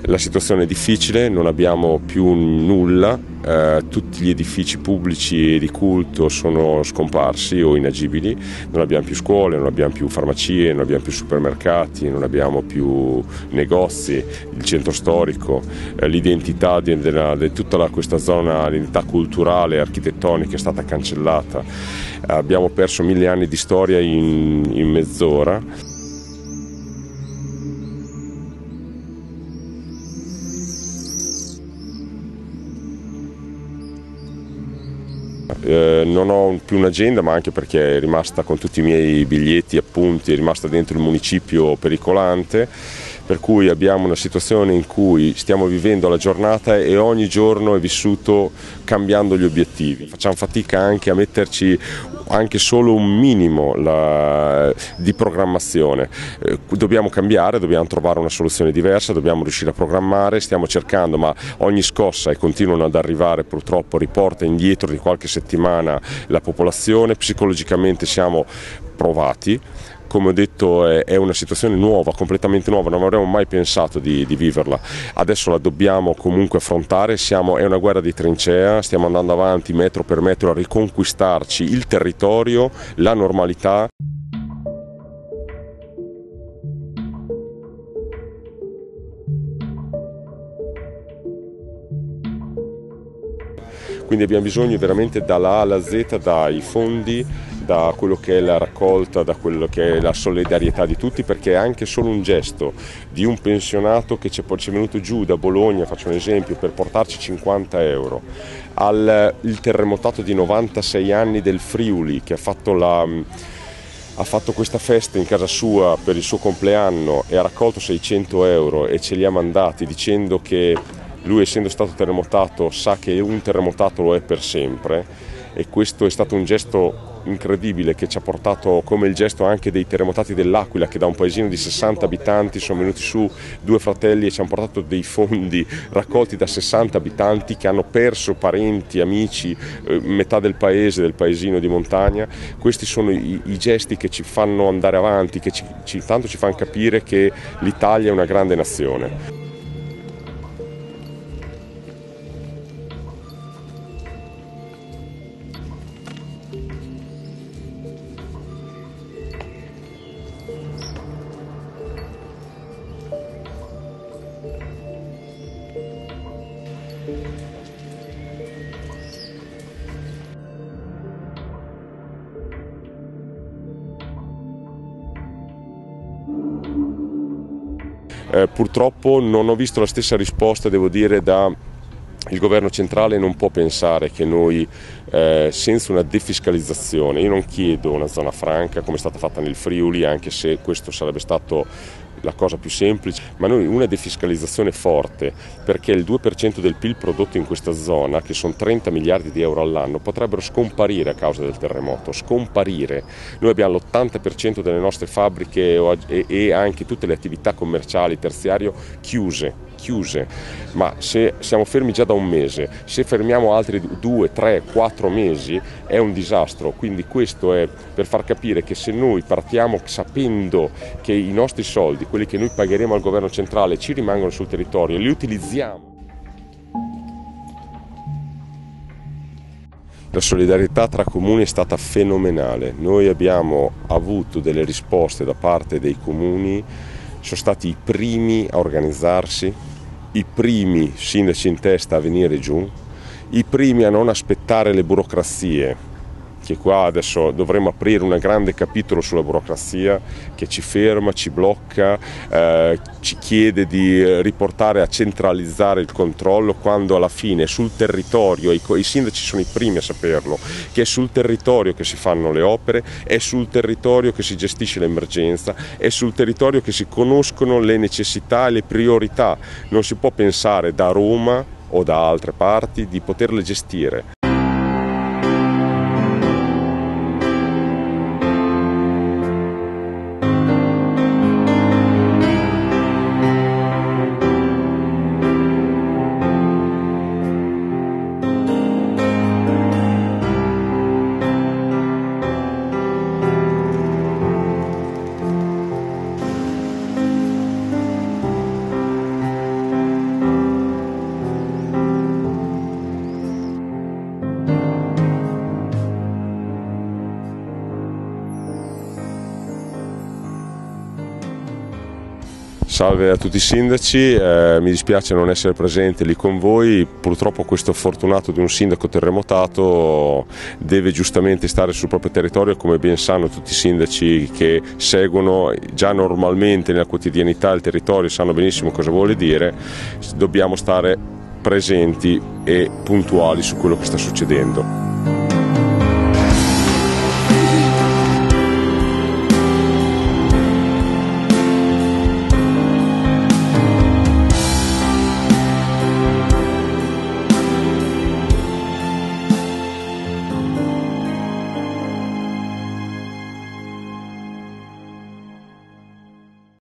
La situazione è difficile, non abbiamo più nulla, tutti gli edifici pubblici di culto sono scomparsi o inagibili, non abbiamo più scuole, non abbiamo più farmacie, non abbiamo più supermercati, non abbiamo più negozi, il centro storico, l'identità di tutta questa zona, l'identità culturale e architettonica è stata cancellata. Abbiamo perso 1000 anni di storia in mezz'ora. Non ho più un'agenda, ma anche perché è rimasta con tutti i miei biglietti e appunti, è rimasta dentro il municipio pericolante, per cui abbiamo una situazione in cui stiamo vivendo la giornata e ogni giorno è vissuto cambiando gli obiettivi. Facciamo fatica anche a metterci anche solo un minimo di programmazione. Dobbiamo cambiare, dobbiamo trovare una soluzione diversa, dobbiamo riuscire a programmare, stiamo cercando, ma ogni scossa, e continuano ad arrivare purtroppo, riporta indietro di qualche settimana la popolazione. Psicologicamente siamo provati. Come ho detto, è una situazione nuova, completamente nuova, non avremmo mai pensato di viverla. Adesso la dobbiamo comunque affrontare, è una guerra di trincea, stiamo andando avanti metro per metro a riconquistarci il territorio, la normalità. Quindi abbiamo bisogno veramente dalla A alla Z, dai fondi, da quello che è la raccolta, da quello che è la solidarietà di tutti, perché è anche solo un gesto di un pensionato che ci è venuto giù da Bologna, faccio un esempio, per portarci 50 euro, il terremotato di 96 anni del Friuli che ha fatto questa festa in casa sua per il suo compleanno e ha raccolto 600 euro e ce li ha mandati dicendo che lui, essendo stato terremotato, sa che un terremotato lo è per sempre, e questo è stato un gesto incredibile che ci ha portato, come il gesto anche dei terremotati dell'Aquila, che da un paesino di 60 abitanti sono venuti su due fratelli e ci hanno portato dei fondi raccolti da 60 abitanti che hanno perso parenti, amici, metà del paese, del paesino di montagna. Questi sono i gesti che ci fanno andare avanti, che tanto ci fanno capire che l'Italia è una grande nazione. Purtroppo non ho visto la stessa risposta, devo dire, il governo centrale non può pensare che noi, senza una defiscalizzazione, io non chiedo una zona franca come è stata fatta nel Friuli, anche se questo sarebbe stato la cosa più semplice, ma noi una defiscalizzazione forte, perché il 2% del PIL prodotto in questa zona, che sono 30 miliardi di euro all'anno, potrebbero scomparire a causa del terremoto, scomparire. Noi abbiamo l'80% delle nostre fabbriche e anche tutte le attività commerciali, terziario, chiuse, ma se siamo fermi già da un mese, se fermiamo altri 2, 3, 4 mesi è un disastro. Quindi questo è per far capire che se noi partiamo sapendo che i nostri soldi, quelli che noi pagheremo al governo centrale, ci rimangono sul territorio e li utilizziamo. La solidarietà tra comuni è stata fenomenale, noi abbiamo avuto delle risposte da parte dei comuni, sono stati i primi a organizzarsi, i primi sindaci in testa a venire giù, i primi a non aspettare le burocrazie, che qua adesso dovremmo aprire un grande capitolo sulla burocrazia che ci ferma, ci blocca, ci chiede di riportare a centralizzare il controllo, quando alla fine sul territorio, i sindaci sono i primi a saperlo, che è sul territorio che si fanno le opere, è sul territorio che si gestisce l'emergenza, è sul territorio che si conoscono le necessità e le priorità. Non si può pensare da Roma o da altre parti di poterle gestire. Salve a tutti i sindaci, mi dispiace non essere presente lì con voi, purtroppo questo fortunato di un sindaco terremotato deve giustamente stare sul proprio territorio, come ben sanno tutti i sindaci che seguono già normalmente nella quotidianità il territorio, sanno benissimo cosa vuole dire, dobbiamo stare presenti e puntuali su quello che sta succedendo.